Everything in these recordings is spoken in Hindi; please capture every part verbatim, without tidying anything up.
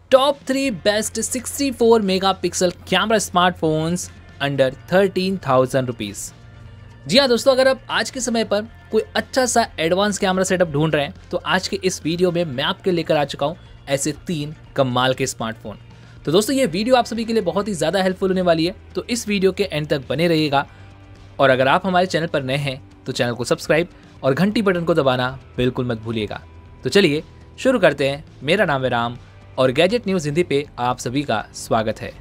Top three best sixty four megapixel camera smartphones under thirteen thousand rupees. जी हाँ दोस्तों, अगर आप आज के समय पर कोई अच्छा सा एडवांस कैमरा सेटअप ढूंढ रहे हैं तो आज के इस वीडियो में मैं आपके लेकर आ चुका हूँ ऐसे तीन कमाल के स्मार्टफोन। तो दोस्तों ये वीडियो आप सभी के लिए बहुत ही ज़्यादा हेल्पफुल होने वाली है, तो इस वीडियो के एंड तक बने रहिएगा। और अगर आप हमारे चैनल पर नए हैं तो चैनल को सब्सक्राइब और घंटी बटन को दबाना बिल्कुल मत भूलिएगा। तो चलिए शुरू करते हैं। मेरा नाम है राम और गैजेट न्यूज़ हिंदी पे आप सभी का स्वागत है।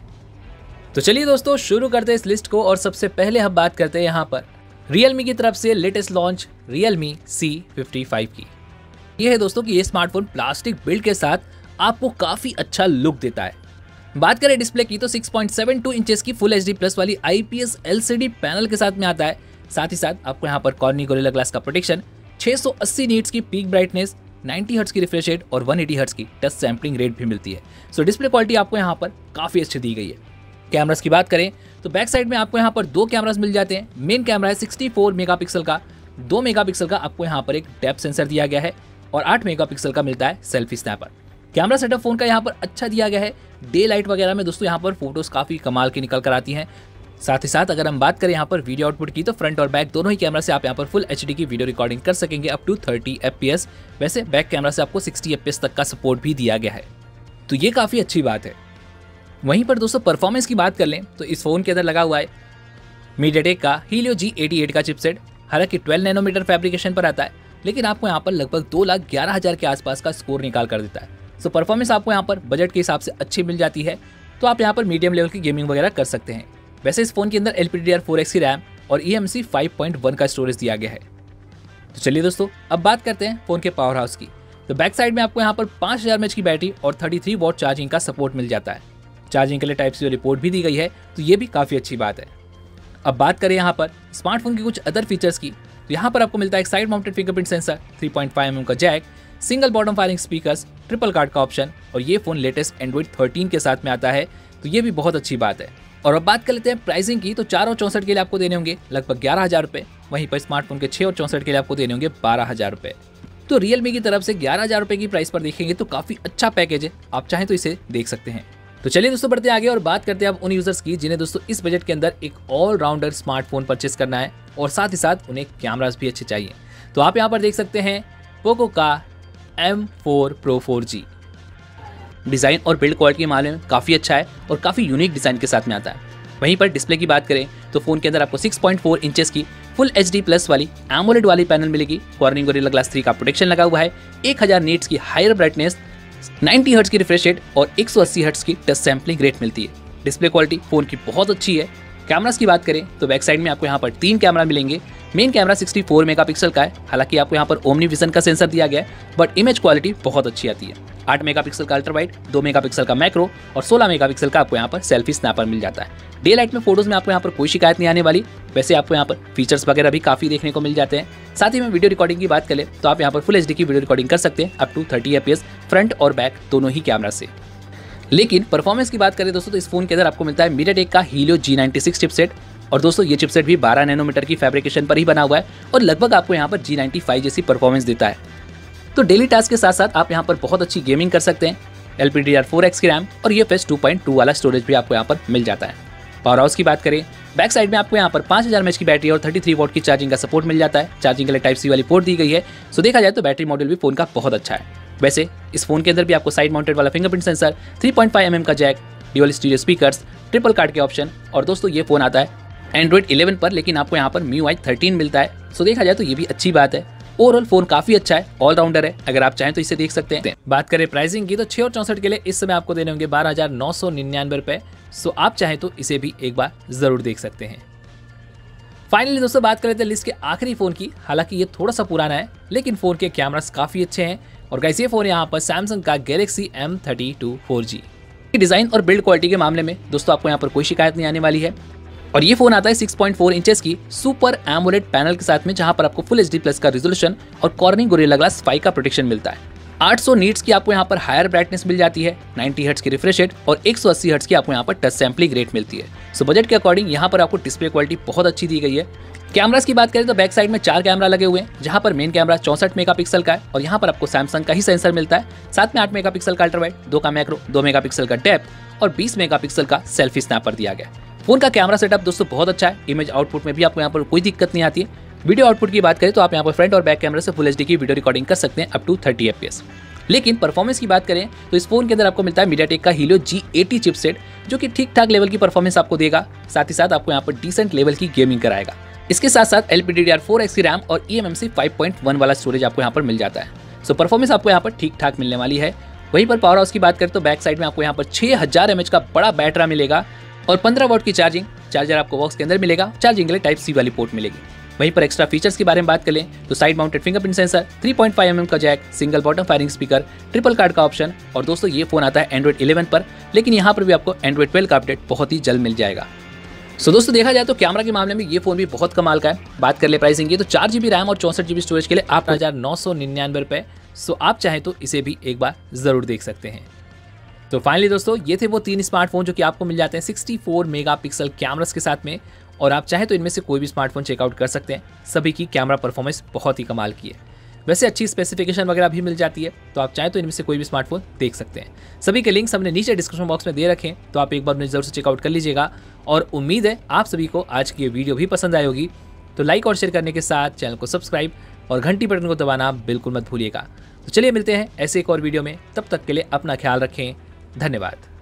तो चलिए दोस्तों शुरू करते हैं इस लिस्ट को। और सबसे पहले हम बात करते हैं यहाँ पर Realme की तरफ से latest launch Realme C fifty five की। ये है दोस्तों कि ये स्मार्टफोन प्लास्टिक बिल्ड के साथ आपको काफ़ी अच्छा लुक देता है। बात करें डिस्प्ले की तो six point seven two inches की फुल एचडी प्लस वाली आईपीएस एलसीडी पैनल के साथ में आता है। साथ ही साथ आपको यहाँ पर कॉर्निंग गोरिल्ला ग्लास का प्रोटेक्शन, छह सौ अस्सी नीट्स की पीक ब्राइटनेस, नाइंटी हर्ट्ज की रिफ्रेश रेट और वन एटी हर्ट्ज की टच सैम्पलिंग रेट भी मिलती है। सो डिस्प्ले क्वालिटी आपको यहाँ पर काफ़ी अच्छी दी गई है। कैमरास की बात करें तो बैक साइड में आपको यहाँ पर दो कैमरास मिल जाते हैं। मेन कैमरा है सिक्सटी फोर मेगापिक्सल का, दो मेगापिक्सल का आपको यहाँ पर एक डेप्थ सेंसर दिया गया है और आठ मेगापिक्सल का मिलता है selfie snapper. Camera setup phone का यहाँ पर अच्छा दिया गया है। डे लाइट वगैरह में दोस्तों यहाँ पर फोटोज काफ़ी कमाल की निकल कर आती हैं। साथ ही साथ अगर हम बात करें यहाँ पर वीडियो आउटपुट की तो फ्रंट और बैक दोनों ही कैमरा से आप यहाँ पर फुल एचडी की वीडियो रिकॉर्डिंग कर सकेंगे अप टू थर्टी एफपीएस। वैसे बैक कैमरा से आपको सिक्सटी एफपीएस तक का सपोर्ट भी दिया गया है, तो ये काफ़ी अच्छी बात है। वहीं पर दोस्तों परफॉर्मेंस की बात कर लें तो इस फोन के अंदर लगा हुआ है मीडियाटेक का हीलियो जी एटी एट का चिपसेट। हालांकि ट्वेल्व नैनोमीटर फैब्रिकेशन पर आता है, लेकिन आपको यहाँ पर लगभग दो लाख ग्यारह हज़ार के आसपास का स्कोर निकाल कर देता है। सो परफॉर्मेंस आपको यहाँ पर बजट के हिसाब से अच्छी मिल जाती है, तो आप यहाँ पर मीडियम लेवल की गेमिंग वगैरह कर सकते हैं। वैसे इस फोन के अंदर L P D D R four X की रैम और E M C five point one का स्टोरेज दिया गया है। तो चलिए दोस्तों अब बात करते हैं फोन के पावर हाउस की। तो बैक साइड में आपको यहाँ पर पाँच हज़ार एमएच की बैटरी और थर्टी थ्री वॉट चार्जिंग का सपोर्ट मिल जाता है। चार्जिंग के लिए टाइप सी रिपोर्ट भी दी गई है, तो ये भी काफ़ी अच्छी बात है। अब बात करें यहाँ पर स्मार्टफोन की कुछ अदर फीचर्स की, तो यहाँ पर आपको मिलता है एक side mounted fingerprint sensor, three point five M M का jack, single bottom firing speakers, triple card का ऑप्शन और ये फोन लेटेस्ट एंड्रॉइड थर्टीन के साथ में आता है, तो ये भी बहुत अच्छी बात है। और अब बात कर लेते हैं प्राइसिंग की, तो चार और चौंसठ के लिए आपको देने होंगे लगभग ग्यारह हज़ार रुपये। वहीं पर स्मार्टफोन के छः और चौंसठ के लिए आपको देने होंगे बारह हज़ार रुपये। तो Realme की तरफ से ग्यारह हज़ार रुपये की प्राइस पर देखेंगे तो काफ़ी अच्छा पैकेज है, आप चाहें तो इसे देख सकते हैं। तो चलिए दोस्तों बढ़ते आगे और बात करते हैं अब उन यूजर्स की जिन्हें दोस्तों इस बजट के अंदर एक ऑलराउंडर स्मार्टफोन परचेस करना है और साथ ही साथ उन्हें कैमरास भी अच्छे चाहिए। तो आप यहाँ पर देख सकते हैं पोको का M four pro four G. Design और बिल्ड क्वालिटी के मामले में काफ़ी अच्छा है और काफ़ी यूनिक डिज़ाइन के साथ में आता है। वहीं पर डिस्प्ले की बात करें तो फोन के अंदर आपको सिक्स पॉइंट फोर इंचेस की फुल एचडी प्लस वाली एमोलेड वाली पैनल मिलेगी। कॉर्निंग गोरिल्ला ग्लास थ्री का प्रोटेक्शन लगा हुआ है, एक हज़ार नीट्स की हायर ब्राइटनेस, नाइंटी हर्ट्ज की रिफ्रेश रेट और एक सौ अस्सी हर्ट्ज की टच सैम्पलिंग रेट मिलती है। डिस्प्ले क्वालिटी फोन की बहुत अच्छी है। कैमरास की बात करें तो बैक साइड में आपको यहाँ पर तीन कैमरा मिलेंगे। Main camera sixty four megapixel का है, हालांकि आपको यहाँ पर ओमनी विजन का सेंसर दिया गया है, बट इमेज क्वालिटी बहुत अच्छी आती है। आठ मेगापिक्सल का अल्ट्रा वाइड, दो मेगापिक्सल का मैक्रो और सोलह मेगापिक्सल का आपको यहाँ पर सेल्फी स्नैपर मिल जाता है। डे लाइट में फोटोज में आपको यहाँ पर कोई शिकायत नहीं आने वाली। वैसे आपको यहाँ पर फीचर्स वगैरह भी काफ़ी देखने को मिल जाते हैं। साथ ही में वीडियो रिकॉर्डिंग की बात करें तो आप यहाँ पर फुल एचडी की वीडियो रिकॉर्डिंग कर सकते हैं up to thirty FPS front और बैक दोनों ही कैमरा से। लेकिन परफॉर्मेंस की बात करें दोस्तों तो इस फोन के अंदर आपको मिलता है मीडियाटेक का Helio G ninety six chipset. और दोस्तों ये चिपसेट भी बारह नैनोमीटर की फैब्रिकेशन पर ही बना हुआ है और लगभग आपको यहाँ पर जी नाइंटी फाइव जैसी परफॉर्मेंस देता है। तो डेली टास्क के साथ साथ आप यहाँ पर बहुत अच्छी गेमिंग कर सकते हैं। L P D D R four X की रैम और ये फेस टू पॉइंट टू वाला स्टोरेज भी आपको यहाँ पर मिल जाता है। पावर हाउस की बात करें बैक साइड में आपको यहाँ पर पाँच हज़ार एमएच की बैटरी और थर्टी थ्री वॉट की चार्जिंग का सपोर्ट मिल जाता है। चार्जिंग के लिए टाइप सी वाली पोर्ट दी गई है, सो देखा जाए तो बैटरी मॉडल भी फोन का बहुत अच्छा है। वैसे इस फोन के अंदर भी आपको साइड माउंटेड वाला fingerprint sensor, three point five M M का jack, dual stereo speakers, triple card के ऑप्शन और दोस्तों ये फोन आता है एंड्रॉइड इलेवन पर, लेकिन आपको यहाँ पर M I U I thirteen मिलता है। सो देखा जाए तो ये भी अच्छी बात है। ओवरऑल फोन काफी अच्छा है, ऑलराउंडर है, अगर आप चाहें तो इसे देख सकते हैं। बात करें प्राइसिंग की तो छः और चौंसठ के लिए इस समय आपको देने होंगे बारह हज़ार नौ सौ निन्यानवे रुपये। सो आप चाहें तो इसे भी एक बार जरूर देख सकते हैं। फाइनली दोस्तों बात करें तो लिस्ट के आखिरी फोन की। हालांकि ये थोड़ा सा पुराना है, लेकिन फोन के कैमरास काफी अच्छे हैं। और गाइस ये फोन यहाँ पर सैमसंग का Galaxy M thirty two four G. Design और बिल्ड क्वालिटी के मामले में दोस्तों आपको यहाँ पर कोई शिकायत नहीं आने वाली है। और ये फोन आता है सिक्स पॉइंट फोर इंचेस की सुपर एमोलेड पैनल के साथ में, जहां पर आपको फुल एचडी प्लस का रिजोल्यूशन और कॉर्निंग गोरिल्ला ग्लास फाइव का प्रोटेक्शन मिलता है। आठ सौ नीट्स की आपको यहाँ पर हायर ब्राइटनेस मिल जाती है, नब्बे हर्ट्ज की रिफ्रेश रेट और एक सौ अस्सी हर्ट्ज की आपको यहाँ पर टच सैंपलिंग रेट मिलती है। सो बजट के अकॉर्डिंग यहाँ पर आपको डिस्प्ले क्वालिटी बहुत अच्छी दी गई है। कैमरास की बात करें तो बैक साइड में चार कैमरा लगे हुए हैं, जहां पर मेन कैमरा चौसठ मेगापिक्सल का है और यहाँ पर आपको सैमसंग का ही सेंसर मिलता है। साथ में आठ मेगापिक्सल का अल्ट्रावाइड, दो का मैक्रो, दो मेगापिक्सल का डेप्थ और बीस मेगापिक्सल का सेल्फी स्नैपर दिया गया। फोन का कैमरा सेटअप दोस्तों बहुत अच्छा है। इमेज आउटपुट में भी आपको यहाँ पर कोई दिक्कत नहीं आती है। वीडियो आउटपुट की बात करें तो आप यहाँ पर फ्रंट और बैक कैमरा से फुल एचडी की वीडियो रिकॉर्डिंग कर सकते हैं अप टू थर्टी एफपीएस। लेकिन परफॉर्मेंस की बात करें तो इस फोन के अंदर आपको मिलता है मीडियाटेक का हीलियो जी एटी चिपसेट, जो कि ठीक ठाक लेवल की परफॉर्मेंस आपको देगा। साथ ही साथ आपको यहाँ पर डिसेंट लेवल की गेमिंग कराएगा। इसके साथ साथ L P D D R four X की रैम और E M M C five point one वाला स्टोरेज आपको यहाँ पर मिल जाता है। सो परफॉर्मेंस आपको यहाँ पर ठीक ठाक मिलने वाली है। वहीं पर पावर हाउस की बात करें तो बैक साइड में आपको यहाँ पर छह हज़ार एमएच का बड़ा बैटरा मिलेगा और पंद्रह वॉट की चार्जिंग चार्जर आपको बॉक्स के अंदर मिलेगा। चार्जिंग के लिए टाइप सी वाली पोर्ट मिलेगी। वहीं पर एक्स्ट्रा फीचर्स के बारे में बात कर लें तो side mounted fingerprint sensor, three point five M M का jack, single bottom firing speaker, triple card का ऑप्शन और दोस्तों ये फोन आता है एंड्रॉइड इलेवन पर, लेकिन यहाँ पर भी आपको एंड्रॉइड ट्वेल्व का अपडेट बहुत ही जल्द मिल जाएगा। सो दोस्तों देखा जाए तो कैमरा के मामले में ये फोन भी बहुत कमाल का है। बात कर ले प्राइसिंग की तो चार जीबी रैम और चौसठ जीबी स्टोरेज के लिए आप हजार नौ सौ निन्यानवे रुपए। सो आप चाहें तो इसे भी एक बार जरूर देख सकते हैं। तो फाइनली दोस्तों ये थे वो तीन स्मार्टफोन जो कि आपको मिल जाते हैं सिक्सटी फोर मेगापिक्सल कैमरास के साथ में, और आप चाहे तो इनमें से कोई भी स्मार्टफोन चेकआउट कर सकते हैं। सभी की कैमरा परफॉर्मेंस बहुत ही कमाल की है। वैसे अच्छी स्पेसिफिकेशन वगैरह भी मिल जाती है, तो आप चाहें तो इनमें से कोई भी स्मार्टफोन देख सकते हैं। सभी के लिंक्स हमने नीचे डिस्क्रिप्शन बॉक्स में दे रखे हैं, तो आप एक बार उन्हें जरूर से चेकआउट कर लीजिएगा। और उम्मीद है आप सभी को आज की ये वीडियो भी पसंद आई होगी। तो लाइक और शेयर करने के साथ चैनल को सब्सक्राइब और घंटी बटन को दबाना बिल्कुल मत भूलिएगा। तो चलिए मिलते हैं ऐसे एक और वीडियो में, तब तक के लिए अपना ख्याल रखें। धन्यवाद।